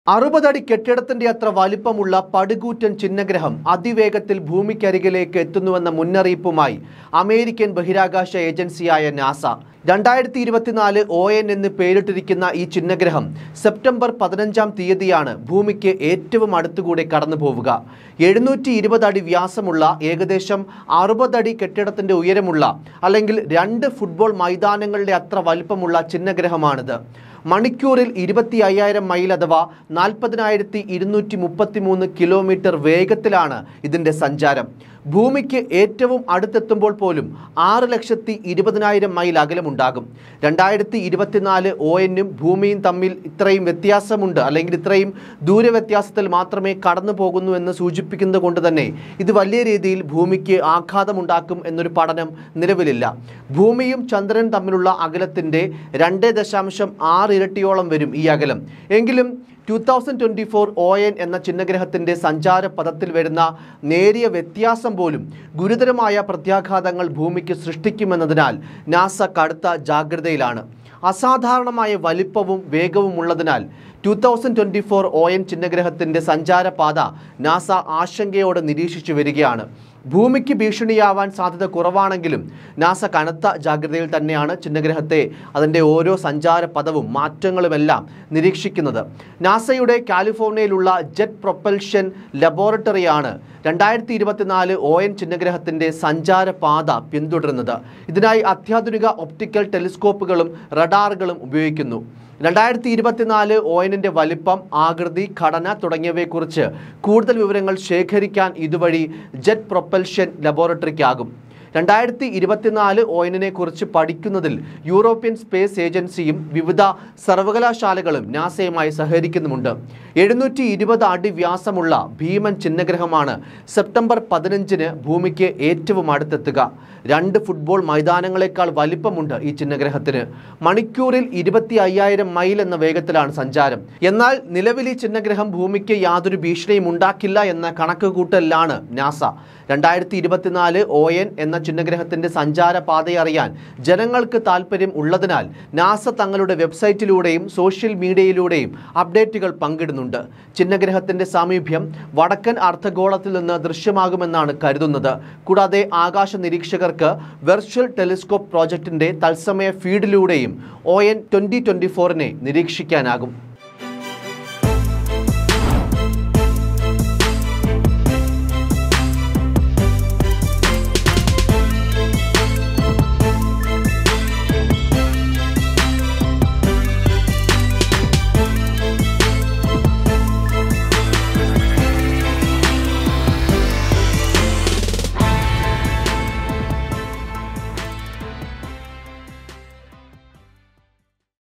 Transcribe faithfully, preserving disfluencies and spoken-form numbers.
അറുപതടി കെട്ടിടത്തിന്റെ അത്ര വലിപ്പമുള്ള പടുകൂറ്റൻ ചിഹ്നഗ്രഹം അതിവേഗത്തിൽ ഭൂമിക്കരികിലേക്ക് എത്തുന്നുവെന്ന മുന്നറിയിപ്പുമായി അമേരിക്കൻ ബഹിരാകാശ ഏജൻസിയായ നാസ രണ്ടായിരത്തി ഇരുപത്തിനാല് ഒ എൻ എന്ന് പേരിട്ടിരിക്കുന്ന ഈ ചിഹ്നഗ്രഹം സെപ്റ്റംബർ പതിനഞ്ചാം തീയതിയാണ് ഭൂമിക്ക് ഏറ്റവും അടുത്തുകൂടെ കടന്നു പോവുക. എഴുന്നൂറ്റി ഇരുപത് അടി വ്യാസമുള്ള ഏകദേശം അറുപതടി കെട്ടിടത്തിന്റെ ഉയരമുള്ള അല്ലെങ്കിൽ രണ്ട് ഫുട്ബോൾ മൈതാനങ്ങളുടെ അത്ര വലിപ്പമുള്ള ചിഹ്നഗ്രഹമാണിത്. മണിക്കൂറിൽ ഇരുപത്തി അയ്യായിരം മൈൽ അഥവാ നാൽപ്പതിനായിരത്തി ഇരുന്നൂറ്റി മുപ്പത്തി മൂന്ന് കിലോമീറ്റർ വേഗത്തിലാണ് ഇതിൻ്റെ സഞ്ചാരം. ഭൂമിക്ക് ഏറ്റവും അടുത്തെത്തുമ്പോൾ പോലും ആറ് ലക്ഷത്തി ഇരുപതിനായിരം മൈൽ അകലമുണ്ടാകും. രണ്ടായിരത്തി ഇരുപത്തിനാല് ഒ എന്നും ഭൂമിയും തമ്മിൽ ഇത്രയും വ്യത്യാസമുണ്ട് അല്ലെങ്കിൽ ഇത്രയും ദൂരവ്യത്യാസത്തിൽ മാത്രമേ കടന്നു പോകുന്നു എന്ന് സൂചിപ്പിക്കുന്നത് കൊണ്ട് തന്നെ ഇത് വലിയ രീതിയിൽ ഭൂമിക്ക് ആഘാതമുണ്ടാക്കും എന്നൊരു പഠനം നിലവിലില്ല. ഭൂമിയും ചന്ദ്രനും തമ്മിലുള്ള അകലത്തിൻ്റെ രണ്ട് ദശാംശം ആറ് ഇരട്ടിയോളം വരും ഈ അകലം. എങ്കിലും two thousand twenty four O N എന്ന ചിഹ്നഗ്രഹത്തിൻ്റെ സഞ്ചാര പഥത്തിൽ വരുന്ന നേരിയ വ്യത്യാസം പോലും ഗുരുതരമായ പ്രത്യാഘാതങ്ങൾ ഭൂമിക്ക് സൃഷ്ടിക്കുമെന്നതിനാൽ നാസ കടുത്ത ജാഗ്രതയിലാണ്. അസാധാരണമായ വലിപ്പവും വേഗവും ഉള്ളതിനാൽ two thousand twenty four O N ചിഹ്നഗ്രഹത്തിൻ്റെ സഞ്ചാരപാത നാസ ആശങ്കയോടെ നിരീക്ഷിച്ചു വരികയാണ്. ഭൂമിക്ക് ഭീഷണിയാവാൻ സാധ്യത കുറവാണെങ്കിലും നാസ കനത്ത ജാഗ്രതയിൽ തന്നെയാണ് ചിഹ്നഗ്രഹത്തെ അതിൻ്റെ ഓരോ സഞ്ചാര പഥവും മാറ്റങ്ങളുമെല്ലാം നിരീക്ഷിക്കുന്നത്. നാസയുടെ കാലിഫോർണിയയിലുള്ള ജെറ്റ് പ്രൊപ്പൽഷൻ ലബോറട്ടറിയാണ് രണ്ടായിരത്തി ഇരുപത്തിനാല് ഒ എൻ ചിഹ്നഗ്രഹത്തിൻ്റെ സഞ്ചാരപാത പിന്തുടരുന്നത്. ഇതിനായി അത്യാധുനിക ഒപ്റ്റിക്കൽ ടെലിസ്കോപ്പുകളും റഡാറുകളും ഉപയോഗിക്കുന്നു. രണ്ടായിരത്തി ഇരുപത്തിനാല് ഒ എന്നിൻ്റെ വലിപ്പം, ആകൃതി, ഘടന തുടങ്ങിയവയെക്കുറിച്ച് കൂടുതൽ വിവരങ്ങൾ ശേഖരിക്കാൻ ഇതുവഴി ജെറ്റ് പ്രൊപ്പൽഷൻ ലബോറട്ടറിക്കാകും. രണ്ടായിരത്തി ഇരുപത്തിനാല് ഒ എന്നിനെ കുറിച്ച് പഠിക്കുന്നതിൽ യൂറോപ്യൻ സ്പേസ് ഏജൻസിയും വിവിധ സർവകലാശാലകളും നാസയുമായി സഹകരിക്കുന്നുമുണ്ട്. എഴുന്നൂറ്റി ഇരുപത് അടി വ്യാസമുള്ള ഭീമൻ ചിഹ്നഗ്രഹമാണ് സെപ്റ്റംബർ പതിനഞ്ചിന് ഭൂമിക്ക് ഏറ്റവും അടുത്തെത്തുക. രണ്ട് ഫുട്ബോൾ മൈതാനങ്ങളെക്കാൾ വലിപ്പമുണ്ട് ഈ ചിഹ്നഗ്രഹത്തിന്. മണിക്കൂറിൽ ഇരുപത്തി അയ്യായിരം മൈൽ എന്ന വേഗത്തിലാണ് സഞ്ചാരം. എന്നാൽ നിലവിൽ ഈ ചിഹ്നഗ്രഹം ഭൂമിക്ക് യാതൊരു ഭീഷണിയും ഉണ്ടാക്കില്ല എന്ന കണക്കുകൂട്ടലിലാണ് നാസ. രണ്ടായിരത്തി ഇരുപത്തിനാല് ഒ എൻ എന്ന ചിഹ്നഗ്രഹത്തിൻ്റെ സഞ്ചാര പാതയറിയാൻ ജനങ്ങൾക്ക് താല്പര്യം ഉള്ളതിനാൽ നാസ തങ്ങളുടെ വെബ്സൈറ്റിലൂടെയും സോഷ്യൽ മീഡിയയിലൂടെയും അപ്ഡേറ്റുകൾ പങ്കിടുന്നുണ്ട്. ചിഹ്നഗ്രഹത്തിൻ്റെ സാമീപ്യം വടക്കൻ അർദ്ധഗോളത്തിൽ നിന്ന് ദൃശ്യമാകുമെന്നാണ് കരുതുന്നത്. കൂടാതെ ആകാശ നിരീക്ഷകർക്ക് വെർച്വൽ ടെലിസ്കോപ്പ് പ്രോജക്റ്റിൻ്റെ തത്സമയ ഫീഡിലൂടെയും ഒ എൻ ട്വൻ്റി ട്വൻ്റി ഫോറിനെ നിരീക്ഷിക്കാനാകും.